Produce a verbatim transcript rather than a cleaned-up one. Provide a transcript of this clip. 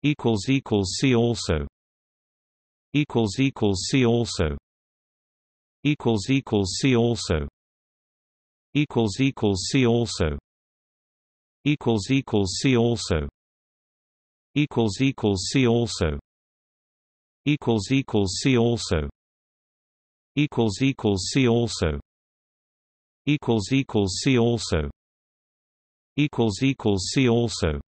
equals equals see also equals equals see also equals equals see also equals equals see also equals equals see also equals equals see also equals equals see also equals equals see also equals equals see also equals equals see also